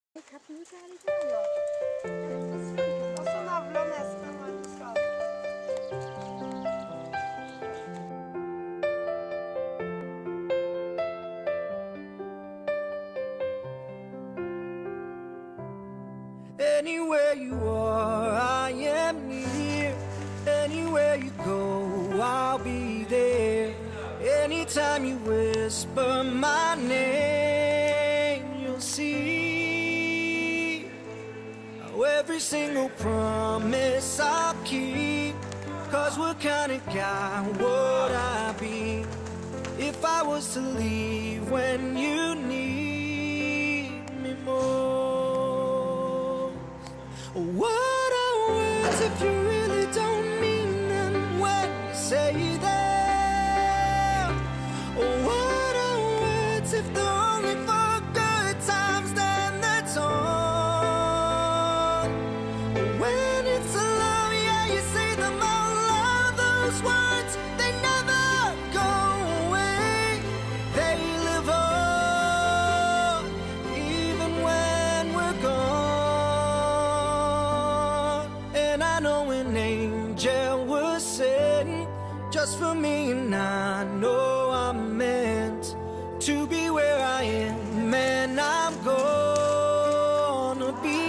Katten er litt mer, ja. Og så navler nesten en skal. Anywhere you are, I am near. Anywhere you go, I'll be there. Anytime you whisper my name, you'll see how every single promise I'll keep. 'Cause what kind of guy would I be if I was to leave when you need me most? What are words if you really don't mean them when you say them? What are words if they're only for good times, then that's all? When it's love, yeah, you say them out loud. Those words, they never go away. They live on, even when we're gone. And I know an angel was sent just for me, and I know I'm meant to be where I am, and I'm gonna be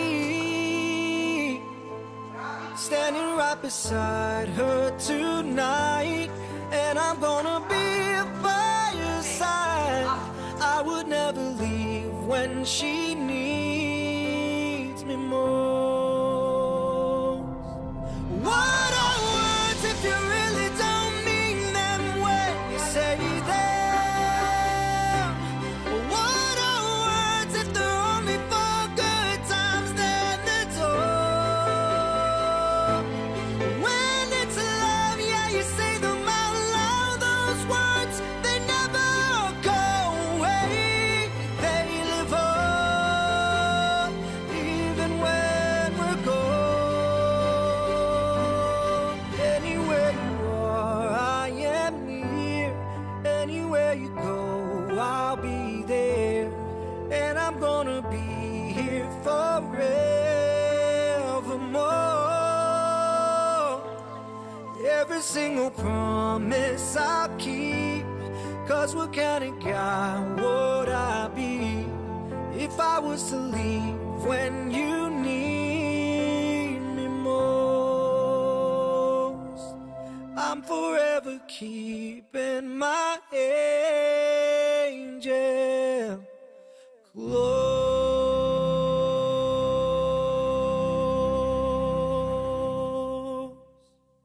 standing right beside her tonight, and I'm gonna be by her side. I would never leave when she needs me most. What are words if you really don't mean them when you say them? What are words if they're only for good times, then that's all? When it's love, yeah, you say them out loud. Those words, they never go away. They live on, even when we're gone. Anywhere you are, I am near. Anywhere you go, I'll be there. And I'm gonna be here forevermore. Every single promise I'll keep. 'Cause what kind of guy would I be if I was to leave when you need me most? I'm forever keeping my head